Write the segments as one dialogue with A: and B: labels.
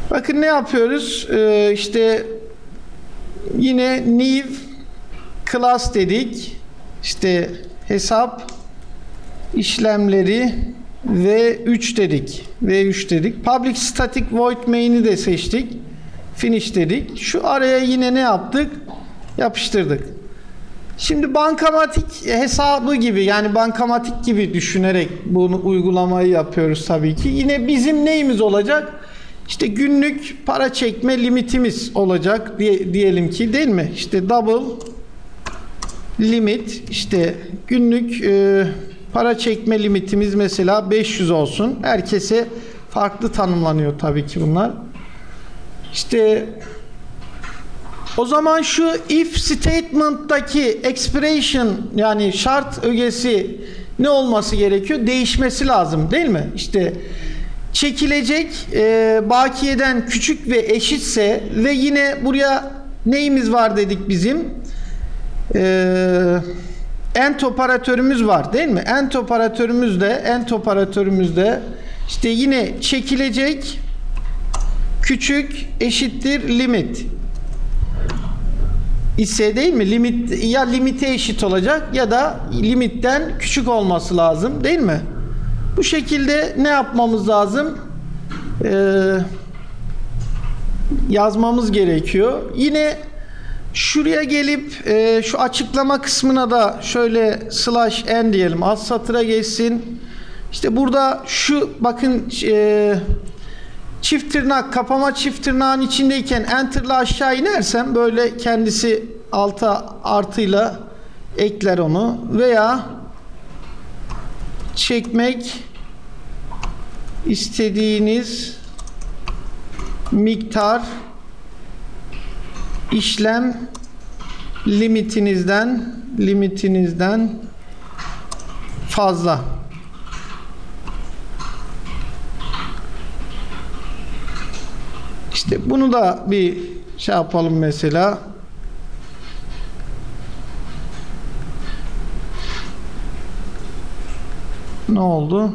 A: Bakın ne yapıyoruz? İşte yine new class dedik. İşte hesap işlemleri V3 dedik. V3 dedik. Public static void main'i de seçtik. Finish dedik. Şu araya yine ne yaptık? Yapıştırdık. Şimdi bankamatik hesabı gibi, yani bankamatik gibi düşünerek bunu uygulamayı yapıyoruz tabii ki. Yine bizim neyimiz olacak? İşte günlük para çekme limitimiz olacak diyelim ki, değil mi? İşte double limit, işte günlük para çekme limitimiz mesela 500 olsun. Herkese farklı tanımlanıyor tabii ki bunlar. İşte o zaman şu if statement'taki expression, yani şart ögesi ne olması gerekiyor? Değişmesi lazım, değil mi? İşte çekilecek bakiyeden küçük ve eşitse ve yine buraya neyimiz var dedik bizim? End operatörümüz var, değil mi? End operatörümüzde işte yine çekilecek küçük eşittir limit ise, değil mi? Limit ya limite eşit olacak ya da limitten küçük olması lazım, değil mi? Bu şekilde ne yapmamız lazım? Yazmamız gerekiyor. Yine şuraya gelip şu açıklama kısmına da şöyle /n diyelim. Alt satıra geçsin. İşte burada şu bakın çift tırnak, kapama çift tırnağın içindeyken enter'la aşağı inersem böyle kendisi alta artıyla ekler onu, veya çekmek istediğiniz miktar işlem limitinizden fazla. İşte bunu da bir şey yapalım mesela. Ne oldu?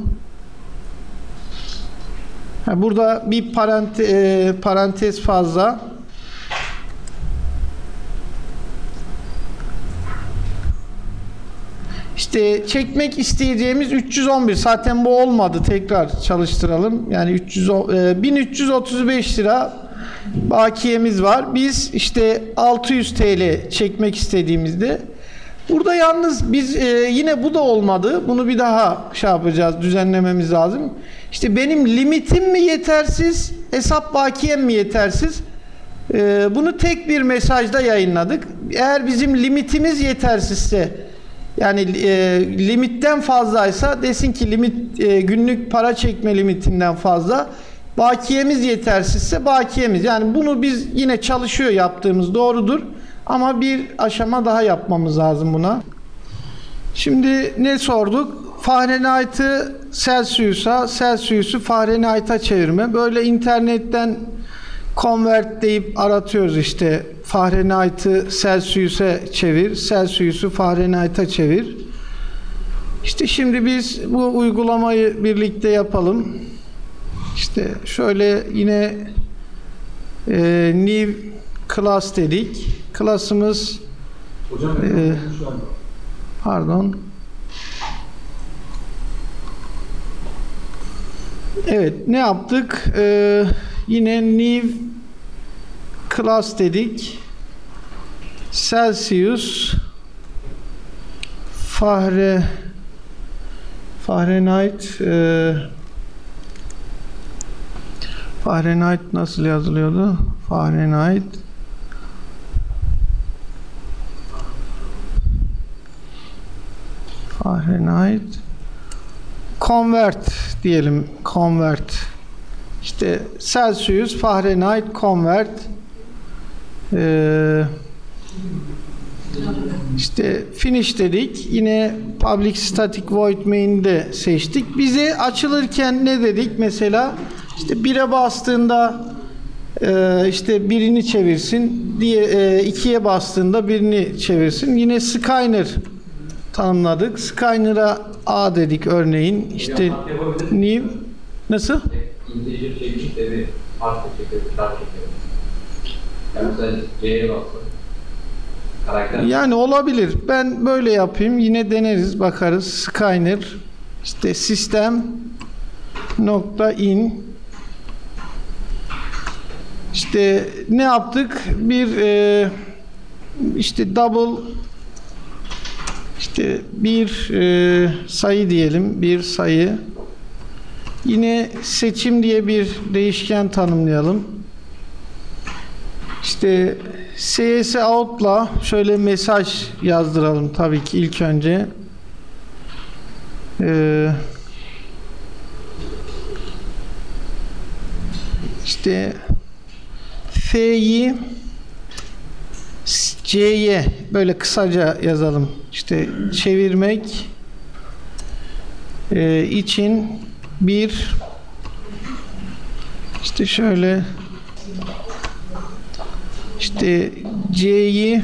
A: Burada bir parantez fazla. İşte çekmek isteyeceğimiz 311. Zaten bu olmadı. Tekrar çalıştıralım. Yani 1335 lira bakiyemiz var. Biz işte 600 TL çekmek istediğimizde, burada yalnız biz yine bu da olmadı. Bunu bir daha şey yapacağız, düzenlememiz lazım. İşte benim limitim mi yetersiz, hesap bakiyem mi yetersiz? Bunu tek bir mesajda yayınladık. Eğer bizim limitimiz yetersizse, yani limitten fazlaysa desin ki limit günlük para çekme limitinden fazla. Bakiyemiz yetersizse bakiyemiz. Yani bunu biz yine çalışıyor yaptığımız doğrudur. Ama bir aşama daha yapmamız lazım buna. Şimdi ne sorduk? Fahrenheit'ı Celsius'a, Celsius'u Fahrenheit'a çevirme. Böyle internetten convert deyip aratıyoruz işte. Fahrenheit'ı Celsius'e çevir, Celsius'u Fahrenheit'a çevir. İşte şimdi biz bu uygulamayı birlikte yapalım. İşte şöyle yine new class dedik. Class'ımız pardon. Evet, ne yaptık? Yine new class dedik. Celsius Fahrenheit nasıl yazılıyordu? Fahrenheit convert diyelim. Convert. İşte Celsius Fahrenheit convert. İşte finish dedik. Yine public static void main'i de seçtik. Bize açılırken ne dedik mesela? İşte 1'e bastığında işte birini çevirsin, diye 2'ye bastığında birini çevirsin. Yine Skyner tanımladık. Skyner'a A dedik örneğin. İşte new nasıl?
B: İnteger çekmiş de farklı şekilde çarp çekiyorum. Yani mesela C'ye baksın. Karakter.
A: Yani olabilir. Ben böyle yapayım. Yine deneriz, bakarız. Skyner işte sistem nokta in. İşte ne yaptık? Bir işte double işte bir sayı diyelim. Bir sayı. Yine seçim diye bir değişken tanımlayalım. İşte CS out'la şöyle mesaj yazdıralım tabii ki ilk önce. İşte F'yi C'ye böyle kısaca yazalım. İşte çevirmek için bir işte şöyle işte C'yi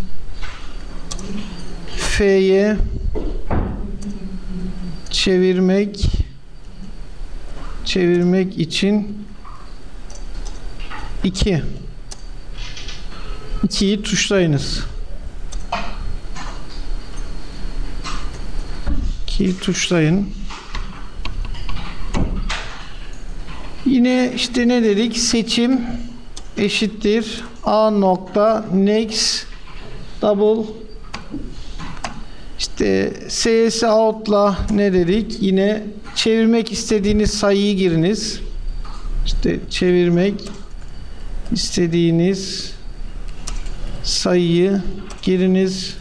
A: F'ye çevirmek için 2'yi tuşlayınız. 2'yi tuşlayın. Yine işte ne dedik? Seçim eşittir a nokta next double işte CS out'la ne dedik? Yine çevirmek istediğiniz sayıyı giriniz. İşte çevirmek istediğiniz sayıyı giriniz.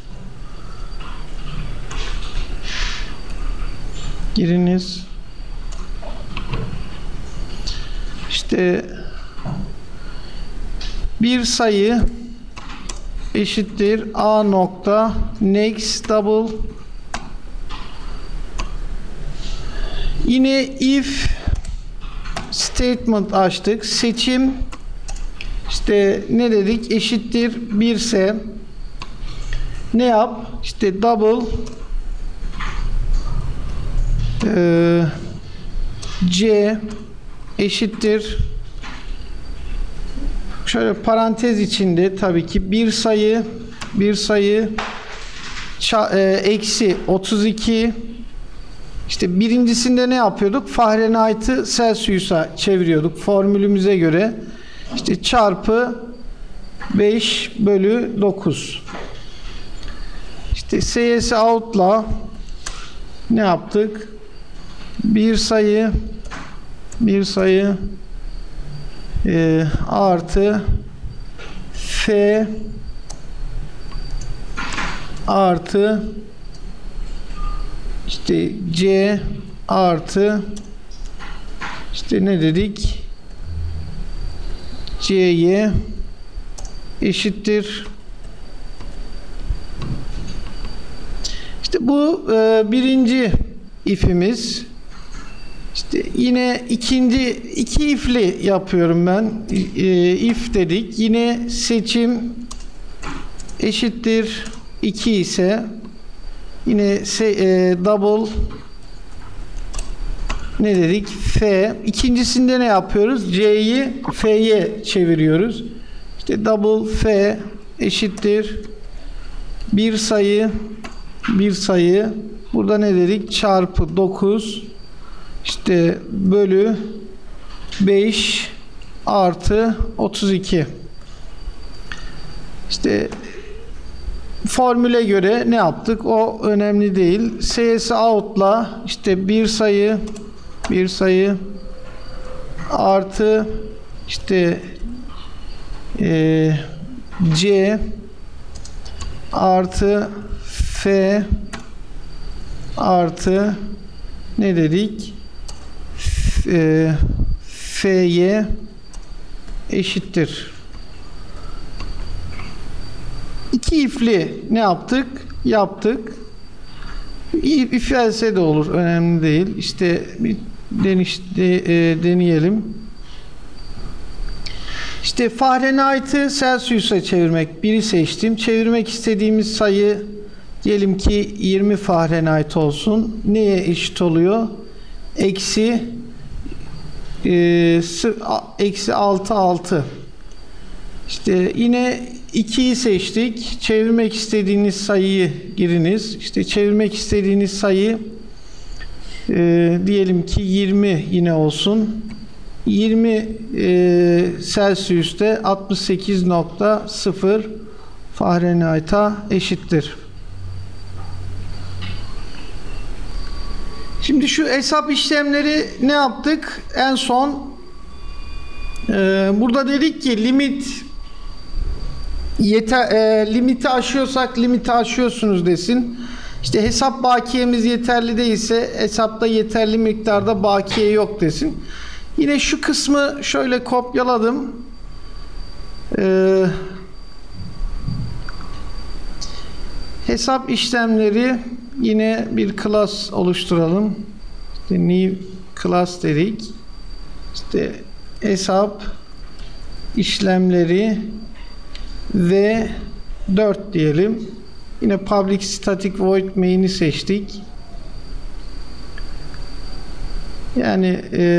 A: İşte bir sayı eşittir a nokta next double yine if statement açtık. Seçim işte ne dedik? Eşittir 1 ise ne yap? İşte double C eşittir şöyle parantez içinde tabii ki bir sayı eksi 32 işte birincisinde ne yapıyorduk? Fahrenheit'ı Celsius'a çeviriyorduk formülümüze göre. İşte çarpı 5 bölü 9. İşte CS out'la ne yaptık? Bir sayı artı F artı işte C artı işte ne dedik? C'ye eşittir. İşte bu birinci if'imiz. İşte yine iki if'li yapıyorum ben. If dedik. Yine seçim eşittir 2 ise yine double ne dedik? F. İkincisinde ne yapıyoruz? C'yi F'ye çeviriyoruz. İşte double F eşittir bir sayı burada ne dedik? Çarpı 9 işte bölü 5 artı 32. İşte formüle göre ne yaptık? O önemli değil. CS out'la işte bir sayı artı işte C artı F artı ne dedik? F'ye eşittir. İki if'li ne yaptık? Yaptık. If else de olur. Önemli değil. İşte bir deneyelim. İşte Fahrenheit'ı Celsius'a çevirmek. Biri seçtim. Çevirmek istediğimiz sayı diyelim ki 20 Fahrenheit olsun. Neye eşit oluyor? Eksi eksi 6. İşte yine 2'yi seçtik. Çevirmek istediğiniz sayıyı giriniz. İşte çevirmek istediğiniz sayı diyelim ki 20 yine olsun. 20 Celsius'te 68.0 Fahrenheit'a eşittir. Şimdi şu hesap işlemleri ne yaptık? En son burada dedik ki limiti aşıyorsak limiti aşıyorsunuz desin. İşte hesap bakiyemiz yeterli değilse hesapta yeterli miktarda bakiye yok desin. Yine şu kısmı şöyle kopyaladım. Hesap işlemleri yine bir class oluşturalım. İşte new class dedik. İşte hesap işlemleri ve 4 diyelim. Yine public static void main'i seçtik. Yani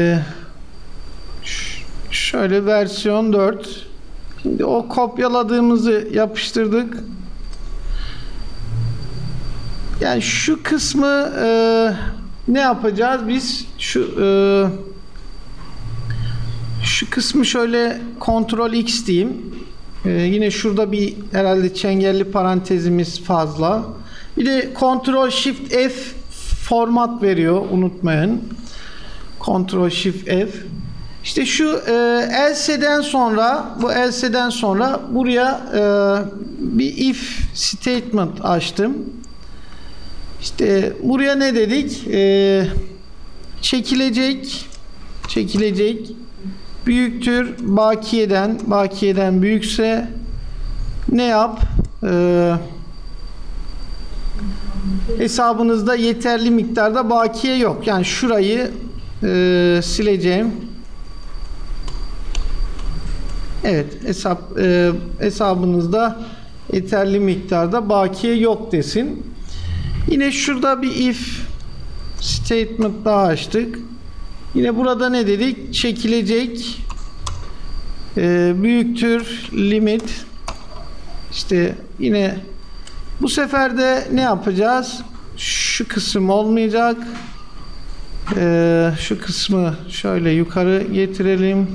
A: şöyle versiyon 4. Şimdi o kopyaladığımızı yapıştırdık. Yani şu kısmı ne yapacağız biz? Şu kısmı şöyle Ctrl X diyeyim. Yine şurada bir herhalde çengelli parantezimiz fazla. Bir de Ctrl Shift F format veriyor. Unutmayın. Ctrl Shift F. İşte şu else'den sonra buraya bir if statement açtım. İşte buraya ne dedik? Çekilecek büyüktür bakiyeden büyükse ne yap? Hesabınızda yeterli miktarda bakiye yok. Yani şurayı sileceğim. Evet, hesabınızda yeterli miktarda bakiye yok desin. Yine şurada bir if statement daha açtık. Yine burada ne dedik? Çekilecek büyüktür limit. İşte yine bu sefer de ne yapacağız? Şu kısım olmayacak. Şu kısmı şöyle yukarı getirelim.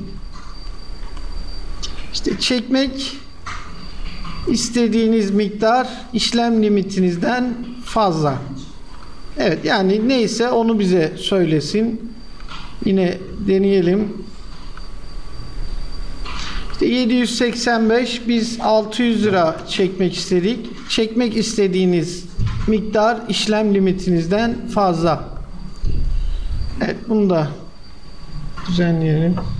A: İşte çekmek istediğiniz miktar işlem limitinizden fazla. Evet, yani neyse onu bize söylesin. Yine deneyelim. İşte 785, biz 600 lira çekmek istedik. Çekmek istediğiniz miktar işlem limitinizden fazla. Evet, bunu da düzenleyelim.